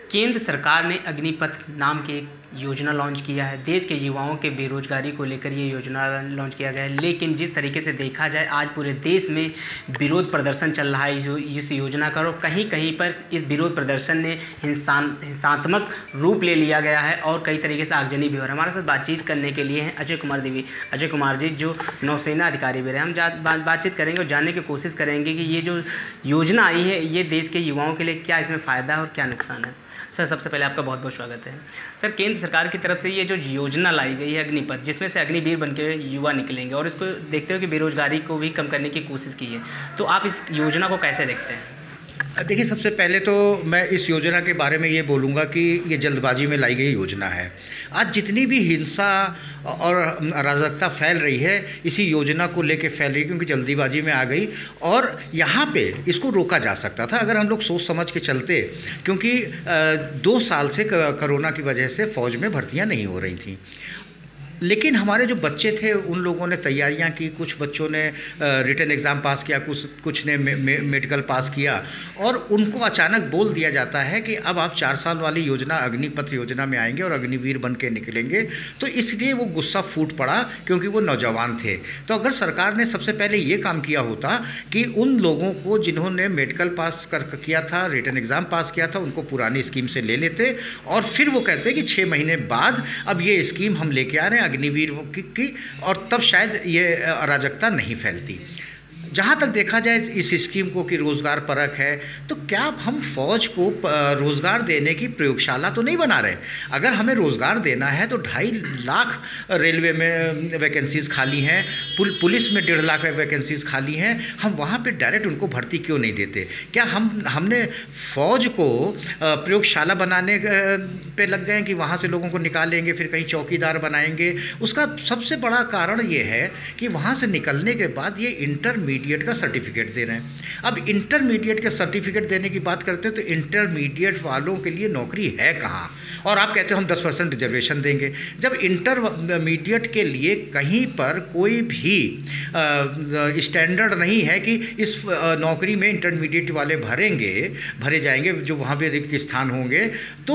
केंद्र सरकार ने अग्निपथ नाम की एक योजना लॉन्च किया है। देश के युवाओं के बेरोजगारी को लेकर ये योजना लॉन्च किया गया है, लेकिन जिस तरीके से देखा जाए आज पूरे देश में विरोध प्रदर्शन चल रहा है इस योजना का, और कहीं कहीं पर इस विरोध प्रदर्शन ने हिंसात्मक रूप ले लिया गया है और कई तरीके से आगजनी भी हो रहा है। हमारे साथ बातचीत करने के लिए हैं अजय कुमार जी, जो नौसेना अधिकारी भी रहे। हम बातचीत करेंगे और जानने की कोशिश करेंगे कि ये जो योजना आई है ये देश के युवाओं के लिए क्या इसमें फ़ायदा है और क्या नुकसान है। सर, सबसे पहले आपका बहुत बहुत स्वागत है। सर, केंद्र सरकार की तरफ से ये जो योजना लाई गई है अग्निपथ, जिसमें से अग्निवीर बनकर युवा निकलेंगे और इसको देखते हो कि बेरोजगारी को भी कम करने की कोशिश की है, तो आप इस योजना को कैसे देखते हैं? देखिए, सबसे पहले तो मैं इस योजना के बारे में ये बोलूँगा कि ये जल्दबाजी में लाई गई योजना है। आज जितनी भी हिंसा और अराजकता फैल रही है इसी योजना को लेके फैल रही है, क्योंकि जल्दीबाजी में आ गई। और यहाँ पे इसको रोका जा सकता था अगर हम लोग सोच समझ के चलते, क्योंकि 2 साल से कोरोना की वजह से फ़ौज में भर्तियाँ नहीं हो रही थी। लेकिन हमारे जो बच्चे थे उन लोगों ने तैयारियां की, कुछ बच्चों ने रिटन एग्ज़ाम पास किया, कुछ ने मेडिकल पास किया, और उनको अचानक बोल दिया जाता है कि अब आप 4 साल वाली योजना अग्निपथ योजना में आएंगे और अग्निवीर बन के निकलेंगे। तो इसलिए वो गुस्सा फूट पड़ा, क्योंकि वो नौजवान थे। तो अगर सरकार ने सबसे पहले ये काम किया होता कि उन लोगों को जिन्होंने मेडिकल पास किया था, रिटन एग्ज़ाम पास किया था, उनको पुरानी स्कीम से ले लेते और फिर वो कहते कि 6 महीने बाद अब ये स्कीम हम लेके आ रहे हैं अग्निवीर की, और तब शायद ये अराजकता नहीं फैलती। जहाँ तक देखा जाए इस स्कीम को कि रोज़गार परक है, तो क्या हम फ़ौज को रोज़गार देने की प्रयोगशाला तो नहीं बना रहे। अगर हमें रोज़गार देना है तो 2.5 लाख रेलवे में वैकेंसीज़ खाली हैं, पुलिस में 1.5 लाख वैकेंसीज़ खाली हैं। हम वहाँ पे डायरेक्ट उनको भर्ती क्यों नहीं देते? क्या हमने फ़ौज को प्रयोगशाला बनाने पे लग गए कि वहाँ से लोगों को निकालेंगे फिर कहीं चौकीदार बनाएंगे? उसका सबसे बड़ा कारण ये है कि वहाँ से निकलने के बाद ये इंटरमीडिएट का सर्टिफिकेट दे रहे हैं। अब इंटरमीडिएट के सर्टिफिकेट देने की बात करते हैं तो इंटरमीडिएट वालों के लिए नौकरी है कहाँ? और आप कहते हो हम 10% रिजर्वेशन देंगे, जब इंटरमीडिएट के लिए कहीं पर कोई भी स्टैंडर्ड नहीं है कि इस नौकरी में इंटरमीडिएट वाले भरे जाएंगे जो वहाँ पे रिक्त स्थान होंगे। तो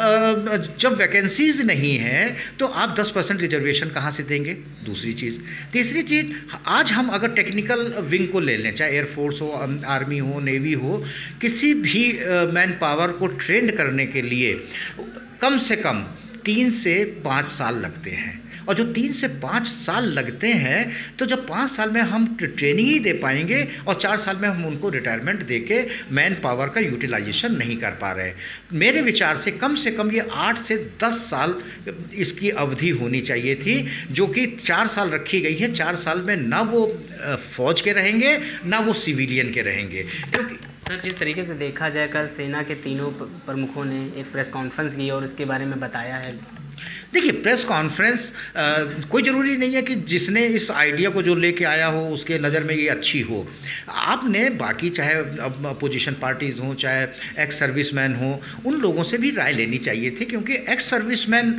जब वैकेंसीज नहीं है तो आप 10% रिजर्वेशन कहाँ से देंगे? दूसरी चीज़। तीसरी चीज़, आज हम अगर टेक्निकल विंग को ले लें, चाहे एयरफोर्स हो, आर्मी हो, नेवी हो, किसी भी मैन पावर को ट्रेंड करने के लिए कम से कम 3 से 5 साल लगते हैं। और जो 3 से 5 साल लगते हैं, तो जब 5 साल में हम ट्रेनिंग ही दे पाएंगे और 4 साल में हम उनको रिटायरमेंट दे के मैन पावर का यूटिलाइजेशन नहीं कर पा रहे। मेरे विचार से कम ये 8 से 10 साल इसकी अवधि होनी चाहिए थी, जो कि 4 साल रखी गई है। 4 साल में ना वो फौज के रहेंगे ना वो सिविलियन के रहेंगे। क्योंकि सर, जिस तरीके से देखा जाए, कल सेना के तीनों प्रमुखों ने एक प्रेस कॉन्फ्रेंस की और इसके बारे में बताया है। देखिए, प्रेस कॉन्फ्रेंस कोई ज़रूरी नहीं है कि जिसने इस आइडिया को जो लेके आया हो उसके नज़र में ये अच्छी हो। आपने बाकी चाहे अपोजिशन पार्टीज़ हों, चाहे एक्स सर्विसमैन हों, उन लोगों से भी राय लेनी चाहिए थी, क्योंकि एक्स सर्विसमैन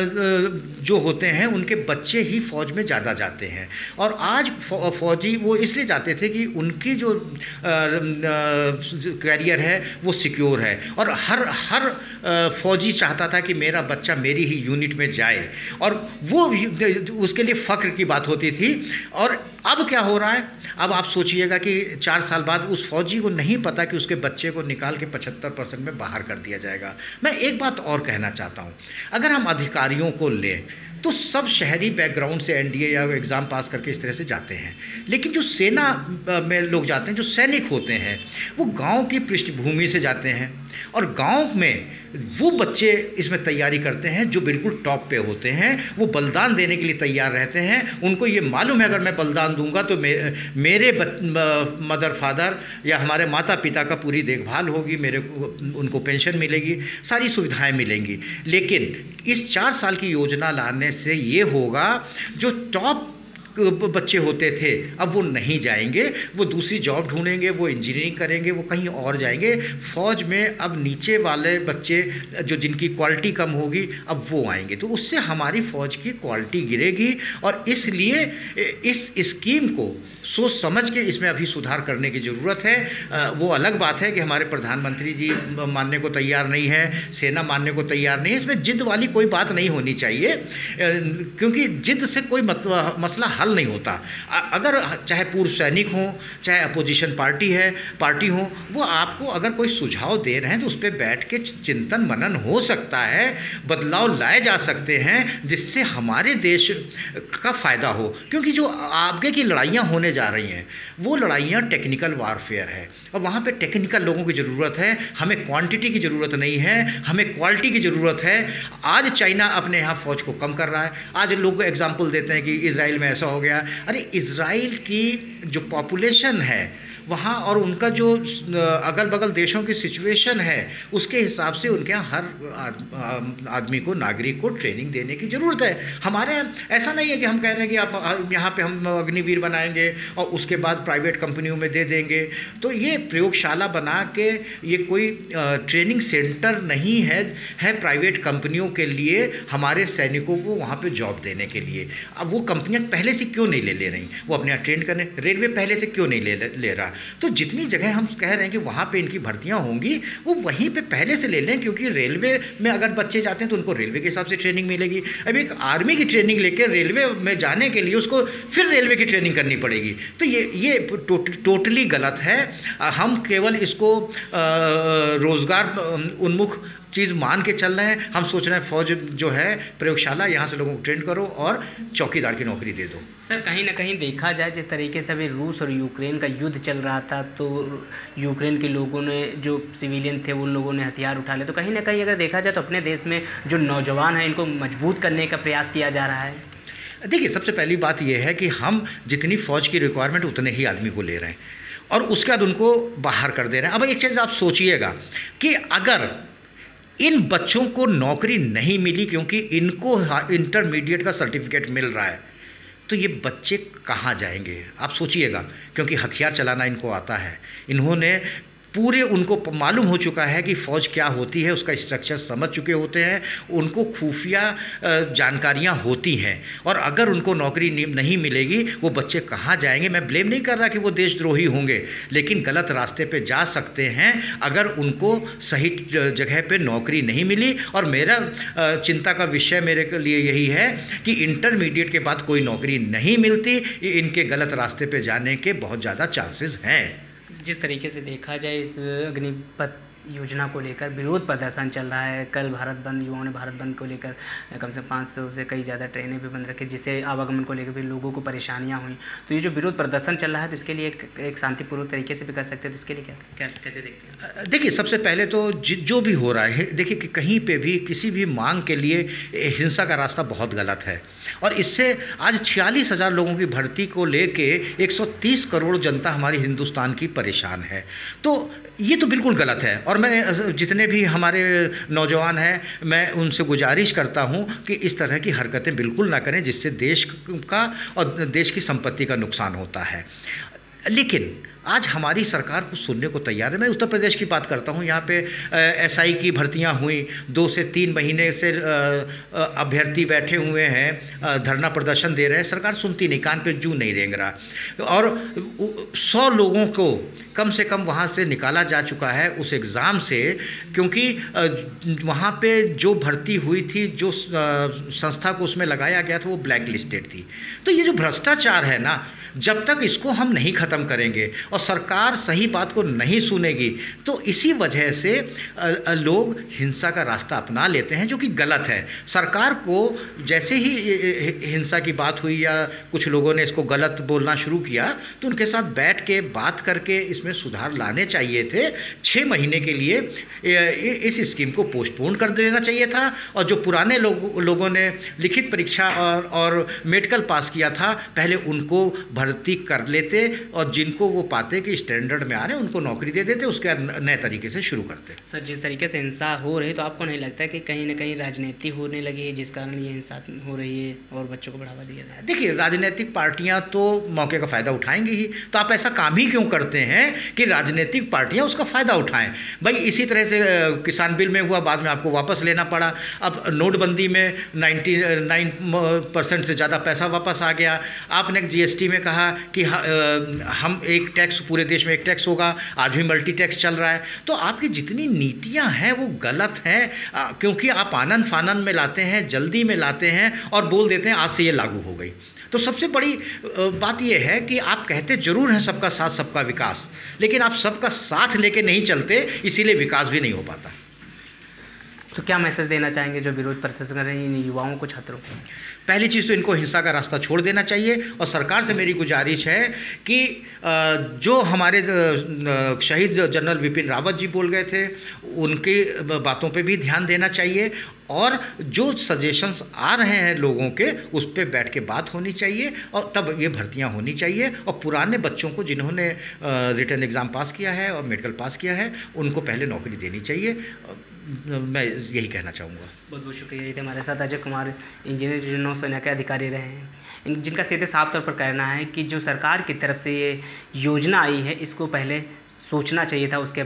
जो होते हैं उनके बच्चे ही फ़ौज में ज़्यादा जाते हैं। और आज फ़ौजी वो इसलिए जाते थे कि उनकी जो कैरियर है वो सिक्योर है, और हर फ़ौजी चाहता था कि मेरा बच्चा मेरी ही यूनिट में जाए, और वो उसके लिए फ़ख्र की बात होती थी। और अब क्या हो रहा है? अब आप सोचिएगा कि 4 साल बाद उस फौजी को नहीं पता कि उसके बच्चे को निकाल के 75% में बाहर कर दिया जाएगा। मैं एक बात और कहना चाहता हूँ, अगर हम अधिकारियों को लें तो सब शहरी बैकग्राउंड से एनडीए या एग्ज़ाम पास करके इस तरह से जाते हैं, लेकिन जो सेना में लोग जाते हैं, जो सैनिक होते हैं, वो गांव की पृष्ठभूमि से जाते हैं, और गांव में वो बच्चे इसमें तैयारी करते हैं जो बिल्कुल टॉप पे होते हैं। वो बलिदान देने के लिए तैयार रहते हैं। उनको ये मालूम है अगर मैं बलिदान दूंगा तो मेरे मदर फादर या हमारे माता पिता का पूरी देखभाल होगी, उनको पेंशन मिलेगी, सारी सुविधाएं मिलेंगी। लेकिन इस 4 साल की योजना लाने से ये होगा, जो टॉप बच्चे होते थे, अब वो नहीं जाएंगे, वो दूसरी जॉब ढूंढेंगे, वो इंजीनियरिंग करेंगे, वो कहीं और जाएंगे। फ़ौज में अब नीचे वाले बच्चे जो जिनकी क्वालिटी कम होगी अब वो आएंगे, तो उससे हमारी फ़ौज की क्वालिटी गिरेगी। और इसलिए इस स्कीम को सोच समझ के इसमें अभी सुधार करने की ज़रूरत है। वो अलग बात है कि हमारे प्रधानमंत्री जी मानने को तैयार नहीं है, सेना मानने को तैयार नहीं है। इसमें जिद वाली कोई बात नहीं होनी चाहिए, क्योंकि जिद से कोई मसला हल नहीं होता। अगर चाहे पूर्व सैनिक हों, चाहे अपोजिशन पार्टी हो, वो आपको अगर कोई सुझाव दे रहे हैं तो उस पर बैठ के चिंतन मनन हो सकता है, बदलाव लाए जा सकते हैं जिससे हमारे देश का फ़ायदा हो। क्योंकि जो आगे की लड़ाइयाँ होने जा रही हैं वो लड़ाइयाँ टेक्निकल वारफेयर है, और वहाँ पे टेक्निकल लोगों की ज़रूरत है। हमें क्वांटिटी की ज़रूरत नहीं है, हमें क्वालिटी की ज़रूरत है। आज चाइना अपने यहाँ फ़ौज को कम कर रहा है। आज लोग एग्जाम्पल देते हैं कि इजराइल में ऐसा हो गया। अरे इजराइल की जो पॉपुलेशन है वहाँ और उनका जो अगल बगल देशों की सिचुएशन है उसके हिसाब से उनके यहाँ हर आदमी को, नागरिक को ट्रेनिंग देने की ज़रूरत है। हमारे यहाँ ऐसा नहीं है कि हम कह रहे हैं कि आप यहाँ पे हम अग्निवीर बनाएंगे और उसके बाद प्राइवेट कंपनियों में दे देंगे। तो ये प्रयोगशाला बना के ये कोई ट्रेनिंग सेंटर नहीं है प्राइवेट कंपनियों के लिए, हमारे सैनिकों को वहाँ पर जॉब देने के लिए। अब वो कंपनियाँ पहले से क्यों नहीं ले रही, वो अपने यहाँ ट्रेन करने, रेलवे पहले से क्यों नहीं ले रहा। तो जितनी जगह हम कह रहे हैं कि वहाँ पे इनकी भर्तियाँ होंगी वो वहीं पे पहले से ले लें, क्योंकि रेलवे में अगर बच्चे जाते हैं तो उनको रेलवे के हिसाब से ट्रेनिंग मिलेगी। अब एक आर्मी की ट्रेनिंग लेकर रेलवे में जाने के लिए उसको फिर रेलवे की ट्रेनिंग करनी पड़ेगी, तो ये टोटली गलत है। हम केवल इसको रोज़गार उन्मुख चीज़ मान के चल रहे हैं। हम सोच रहे हैं फ़ौज जो है प्रयोगशाला, यहाँ से लोगों को ट्रेन करो और चौकीदार की नौकरी दे दो। सर कहीं ना कहीं देखा जाए जिस तरीके से अभी रूस और यूक्रेन का युद्ध चल रहा था, तो यूक्रेन के लोगों ने, जो सिविलियन थे, उन लोगों ने हथियार उठा लिए। तो कहीं ना कहीं अगर देखा जाए तो अपने देश में जो नौजवान हैं इनको मजबूत करने का प्रयास किया जा रहा है। देखिए, सबसे पहली बात यह है कि हम जितनी फ़ौज की रिक्वायरमेंट उतने ही आदमी को ले रहे हैं और उसके बाद उनको बाहर कर दे रहे हैं। अब एक चीज़ आप सोचिएगा कि अगर इन बच्चों को नौकरी नहीं मिली क्योंकि इनको इंटरमीडिएट का सर्टिफिकेट मिल रहा है, तो ये बच्चे कहाँ जाएंगे आप सोचिएगा। क्योंकि हथियार चलाना इनको आता है, इन्होंने पूरे, उनको मालूम हो चुका है कि फ़ौज क्या होती है, उसका स्ट्रक्चर समझ चुके होते हैं, उनको खुफिया जानकारियां होती हैं। और अगर उनको नौकरी नहीं मिलेगी वो बच्चे कहाँ जाएंगे। मैं ब्लेम नहीं कर रहा कि वो देशद्रोही होंगे, लेकिन गलत रास्ते पे जा सकते हैं अगर उनको सही जगह पे नौकरी नहीं मिली। और मेरा चिंता का विषय मेरे लिए यही है कि इंटरमीडिएट के बाद कोई नौकरी नहीं मिलती, इनके गलत रास्ते पे जाने के बहुत ज़्यादा चांसेस हैं। जिस तरीके से देखा जाए इस अग्निपथ योजना को लेकर विरोध प्रदर्शन चल रहा है। कल भारत बंद, युवाओं ने भारत बंद को लेकर कम से कम 500 से कई ज़्यादा ट्रेनें भी बंद रखी, जिससे आवागमन को लेकर भी लोगों को परेशानियां हुई। तो ये जो विरोध प्रदर्शन चल रहा है तो इसके लिए एक शांतिपूर्वक तरीके से भी कर सकते हैं, तो इसके लिए क्या कैसे देखते हैं? देखिए, सबसे पहले तो जो भी हो रहा है, देखिए कि कहीं पे भी किसी भी मांग के लिए हिंसा का रास्ता बहुत गलत है। और इससे आज 46,000 लोगों की भर्ती को लेके 130 करोड़ जनता हमारी हिंदुस्तान की परेशान है। तो ये तो बिल्कुल गलत है। और मैं जितने भी हमारे नौजवान हैं, मैं उनसे गुजारिश करता हूं कि इस तरह की हरकतें बिल्कुल ना करें, जिससे देश का और देश की संपत्ति का नुकसान होता है। लेकिन आज हमारी सरकार कुछ सुनने को तैयार है। मैं उत्तर प्रदेश की बात करता हूँ, यहाँ पे एसआई की भर्तियाँ हुई, 2 से 3 महीने से अभ्यर्थी बैठे हुए हैं, धरना प्रदर्शन दे रहे हैं, सरकार सुनती नहीं, कान पे जूं नहीं रेंग रहा। और 100 लोगों को कम से कम वहाँ से निकाला जा चुका है उस एग्ज़ाम से, क्योंकि वहाँ पे जो भर्ती हुई थी, जो संस्था को उसमें लगाया गया था, वो ब्लैक लिस्टेड थी। तो ये जो भ्रष्टाचार है ना, जब तक इसको हम नहीं ख़त्म करेंगे और सरकार सही बात को नहीं सुनेगी, तो इसी वजह से लोग हिंसा का रास्ता अपना लेते हैं, जो कि गलत है। सरकार को जैसे ही हिंसा की बात हुई या कुछ लोगों ने इसको गलत बोलना शुरू किया, तो उनके साथ बैठ के बात करके इसमें सुधार लाने चाहिए थे। 6 महीने के लिए इस स्कीम को पोस्टपोन कर देना चाहिए था। और जो पुराने लोगों ने लिखित परीक्षा और मेडिकल पास किया था, पहले उनको भर्ती कर लेते, और जिनको वो पाते कि स्टैंडर्ड में आ रहे हैं उनको नौकरी दे देते, उसके बाद नए तरीके से शुरू करते। सर, जिस तरीके से हिंसा हो रही है तो आपको नहीं लगता है कि कहीं ना कहीं राजनीति होने लगी है जिस कारण ये हिंसा हो रही है और बच्चों को बढ़ावा दिया जाए? देखिए, राजनीतिक पार्टियां तो मौके का फ़ायदा उठाएंगी ही, तो आप ऐसा काम ही क्यों करते हैं कि राजनीतिक पार्टियां उसका फ़ायदा उठाएं? भाई इसी तरह से किसान बिल में हुआ, बाद में आपको वापस लेना पड़ा। अब नोटबंदी में 99% से ज़्यादा पैसा वापस आ गया। आपने जीएसटी में कहा कि हम एक टैक्स, पूरे देश में एक टैक्स होगा, आज भी मल्टी टैक्स चल रहा है। तो आपकी जितनी नीतियां हैं वो गलत हैं, क्योंकि आप आनन फानन में लाते हैं, जल्दी में लाते हैं और बोल देते हैं आज से ये लागू हो गई। तो सबसे बड़ी बात यह है कि आप कहते जरूर हैं सबका साथ सबका विकास, लेकिन आप सबका साथ लेके नहीं चलते, इसीलिए विकास भी नहीं हो पाता। तो क्या मैसेज देना चाहेंगे जो विरोध प्रदर्शन कर रहे हैं इन युवाओं को, छात्रों को? पहली चीज़ तो इनको हिंसा का रास्ता छोड़ देना चाहिए, और सरकार से मेरी गुजारिश है कि जो हमारे शहीद जनरल विपिन रावत जी बोल गए थे उनकी बातों पे भी ध्यान देना चाहिए, और जो सजेशंस आ रहे हैं लोगों के उस पर बैठ के बात होनी चाहिए, और तब ये भर्तियां होनी चाहिए। और पुराने बच्चों को जिन्होंने रिटन एग्ज़ाम पास किया है और मेडिकल पास किया है उनको पहले नौकरी देनी चाहिए। मैं यही कहना चाहूँगा। बहुत बहुत शुक्रिया। ये थे हमारे साथ अजय कुमार, इंजीनियर नौसेना के अधिकारी रहे हैं, जिनका सीधे साफ तौर पर कहना है कि जो सरकार की तरफ से ये योजना आई है इसको पहले सोचना चाहिए था, उसके